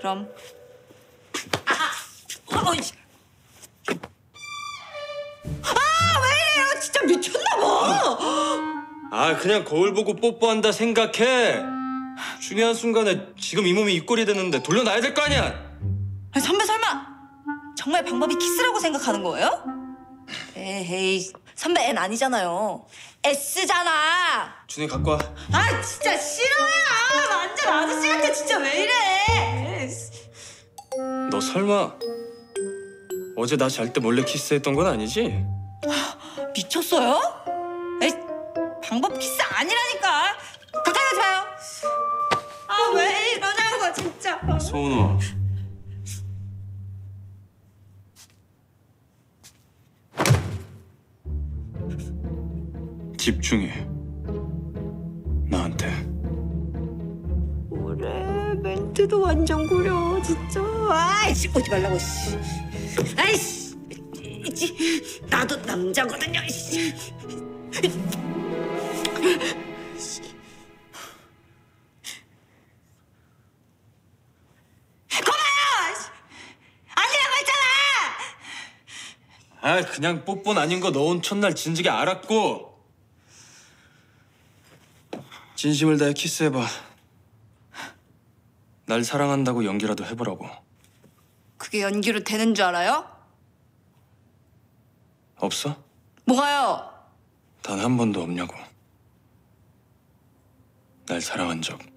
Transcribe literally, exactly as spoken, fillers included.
그럼. 아, 아, 어이. 아, 왜 이래요? 진짜 미쳤나 봐. 아, 그냥 거울 보고 뽀뽀한다 생각해. 중요한 순간에 지금 이 몸이 이 꼴이 됐는데 돌려놔야 될 거 아니야. 아니, 선배 설마 정말 방법이 키스라고 생각하는 거예요? 에이, 선배 엔 아니잖아요. S잖아. 준이 갖고 와. 아, 진짜 싫어요. 완전 아저씨 같아. 진짜 왜 이래? 너 설마 어제 나 잘 때 몰래 키스했던 건 아니지? 미쳤어요? 에이, 방법 키스 아니라니까. 가까이 가지 마요. 아, 왜 이러냐고 진짜. 소은호. 집중해. 나한테. 그래, 멘트도 완전 구려 진짜. 아이씨, 오지 말라고. 씨. 아이씨, 이씨, 나도 남자거든요. 씨. 고마요. 아니라고 했잖아. 아, 그냥 뽀뽀는 아닌 거 넣은 첫날 진즉에 알았고. 진심을 다해 키스해봐. 날 사랑한다고 연기라도 해보라고. 그게 연기로 되는 줄 알아요? 없어? 뭐가요? 단 한 번도 없냐고. 날 사랑한 적.